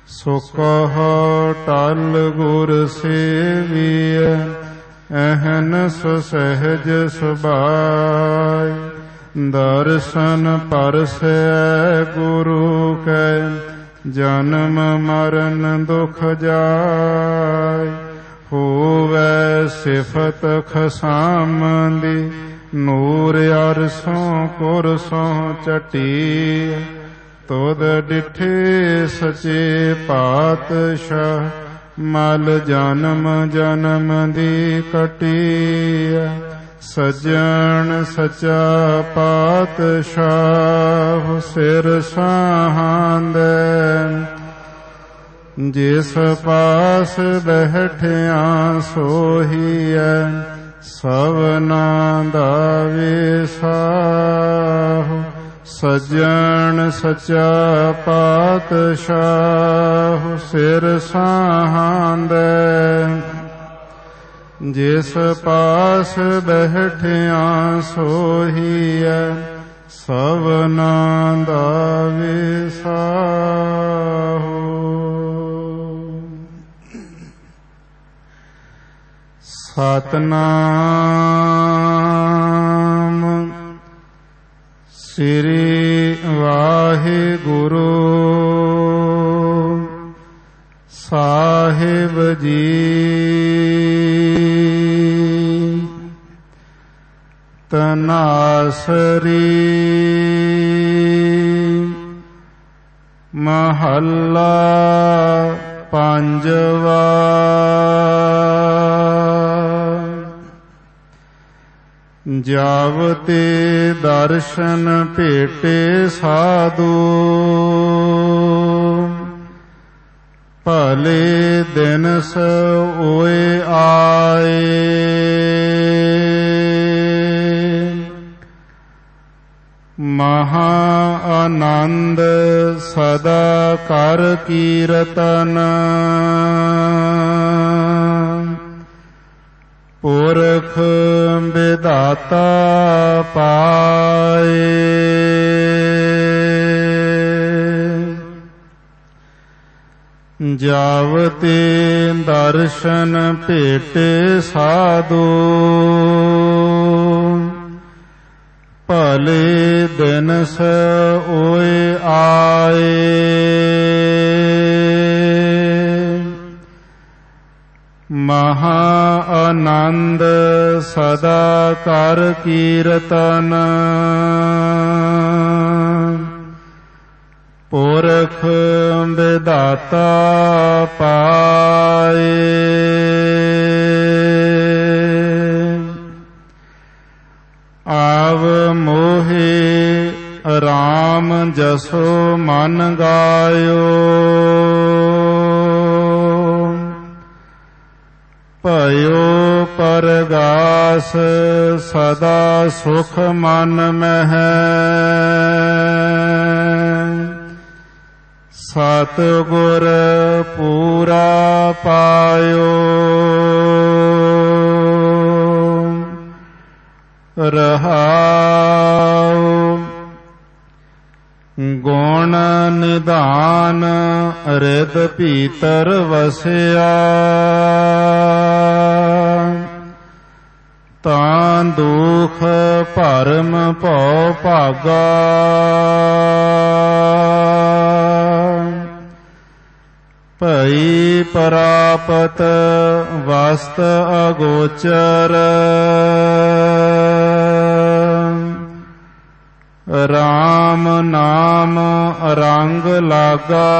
ਸੋ ਕਹੋ ਟਲ ਗੁਰ ਸੇਵੀਐ, ਅਹਨਿ ਸਹਿਜ ਸੁਭਾਇ। ਦਰਸ਼ਨ ਪਰਸੈ ਗੁਰੂ ਕੈ, ਜਨਮ ਮਰਨ ਦੁਖ ਜਾਇ। ਹੋਵੈ ਸਿਫਤ ਖਸਾਮ ਦੀ, ਨੂਰ ਅਰਸੋਂ ਕੁਰਸੋਂ ਚਟੀ। ਤੁਧ ਡਿਠੇ ਸਚੇ ਪਾਤਸ਼ਾਹ, ਮਲ ਜਨਮ ਜਨਮ ਦੀ ਕਟੀ। ਸੱਜਣ ਸਚਾ ਪਾਤਸ਼ਾਹ, ਸਿਰ ਸਾਹਾਂਦੈ। ਜਿਸ ਪਾਸ ਬੈਠਿਆ ਸੋਹੀਐ, ਸਭਨਾ ਦਾ ਵਿਸਾਹੁ। ਸੱਜਣ ਸਚਾ ਪਾਤਸ਼ਾਹ, ਸਿਰ ਸਾਹਾਂਦੈ। ਜਿਸ ਪਾਸ ਬੈਠਿਆ ਸੋਹੀਐ, ਸਭਨਾ ਦਾ ਵਿਸਾਹੁ। ਸਤਿਨਾਮ ਸ੍ਰੀ ਵਾਹਿਗੁਰੂ ਸਾਹਿਬ ਜੀ। ਤਨਾਸਰੀ ਮਹੱਲਾ ਪੰਜਵਾ। ਜਬ ਤੇ ਦਰਸ਼ਨ ਭੇਟੇ ਸਾਧੂ, ਭਲੇ ਦਿਨਸ ਹੋਏ ਆਏ। ਮਹਾ ਆਨੰਦ ਸਦਾ ਕਰ ਕੀਰਤਨ, ਪੁਰਖ ਵਿਧਾਤਾ ਪਾਏ। ਜਬ ਤੇ ਦਰਸ਼ਨ ਭੇਟੇ ਸਾਧੂ, ਭਲੇ ਦਿਨਸ ਹੋਏ ਆਏ। ਮਹਾ ਆਨੰਦ ਸਦਾ ਕਰ ਕੀਰਤਨ, ਪੁਰਖ ਵਿਧਾਤਾ ਪਾਏ। ਆਵ ਮੋਹਿ ਰਾਮ ਜਸੋ ਮਨ ਗਾਇਓ, ਭਇਓ ਪਰਗਾਸ ਸਦਾ ਸੁਖ ਮਨ ਮਹਿ। ਸਤਿਗੁਰ ਪੂਰਾ ਪਾਇਓ, ਰਹਾਉ। ਗੁਣ ਨਿਧਾਨ ਰਿਦ ਭੀਤਰ ਵਸਿਆ, ਤਾਂ ਦੁਖ ਭਰਮ ਭਉ ਭਾਗਾ। ਭਈ ਪ੍ਰਾਪਤ ਵਸਤ ਅਗੋਚਰ, ਰਾਮ ਨਾਮ ਰੰਗ ਲਾਗਾ।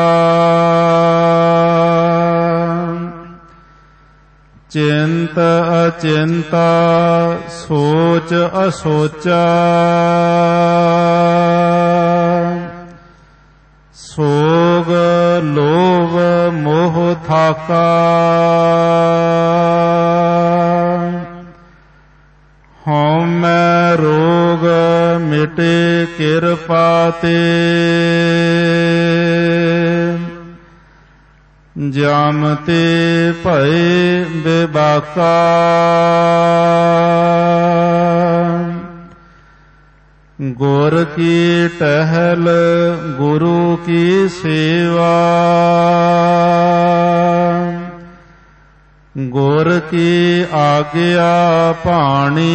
ਚਿੰਤ ਅਚਿੰਤਾ ਸੋਚ ਅਸੋਚਾ, ਸੋਗ ਲੋਭ ਮੋਹ ਥਾਕਾ। ਹਉਮੈ ਰੋਗ ਮਿਟੇ ਕਿਰਪਾ ਤੇ, ਜਮ ਤੇ ਭਏ ਬੇਬਾਕਾ। ਗੁਰ गुर की टहल गुरु की सेवा, गुर की आज्ञा पाणी,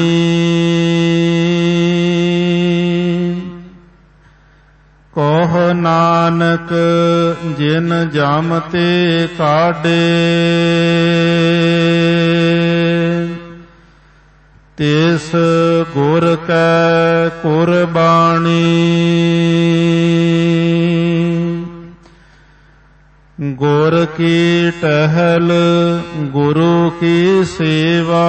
कह नानक जिन जामते काढे, तिस गुर कै कुरबानी, गुर की टहल गुरु की सेवा,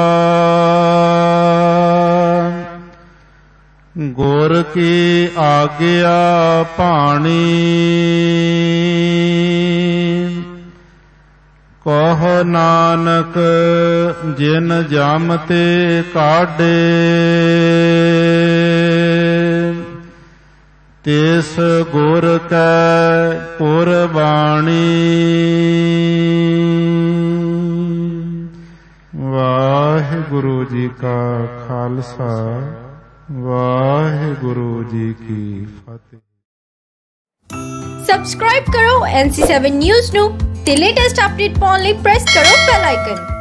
गुर की आज्ञा पाणी, कह नानक जिन जामते काढे, तिस गुर कै कुरबानी। वाहिगुरु जी का खालसा, वाहिगुरु जी की फतेह। सब्सक्राइब करो NC7 न्यूज़ ਨੂੰ ਤੇ ਲੇਟੈਸਟ ਅਪਡੇਟ ਪਾਉਣ ਲਈ ਪ੍ਰੈਸ ਕਰੋ ਬੈਲ ਆਈਕਨ।